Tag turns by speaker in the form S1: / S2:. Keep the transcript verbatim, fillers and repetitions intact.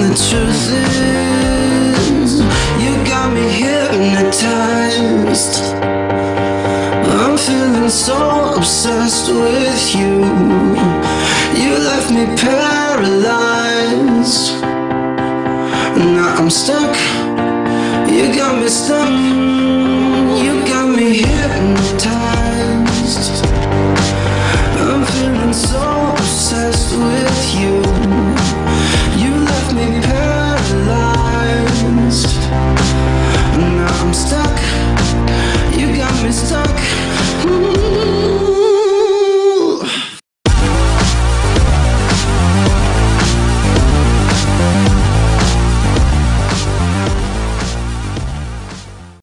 S1: the truth is, you got me hypnotized. I'm feeling so obsessed with you. You left me paralyzed. Now I'm stuck, you got me stuck.